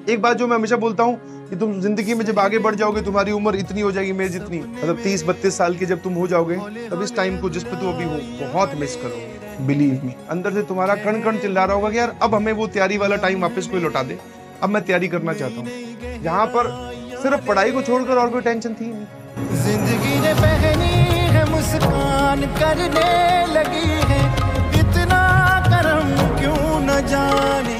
एक बात जो मैं हमेशा बोलता हूँ कि तुम जिंदगी में जब आगे बढ़ जाओगे, तुम्हारी उम्र इतनी हो जाएगी मेरी जितनी, मतलब 30-32 साल की जब तुम हो जाओगे, तब इस टाइम को जिस पे तुम अभी हो बहुत मिस करोगे। बिलीव मी, अंदर से तुम्हारा कण कण चिल्ला रहा होगा कि यार अब हमें वो तैयारी वाला टाइम वापस कोई लौटा दे, अब मैं तैयारी करना चाहता हूँ, जहाँ पर सिर्फ पढ़ाई को छोड़कर और कोई टेंशन थी नहीं। जिंदगी ने पहनी है मुस्कान करने लगी है, इतना करम क्यों न जाने।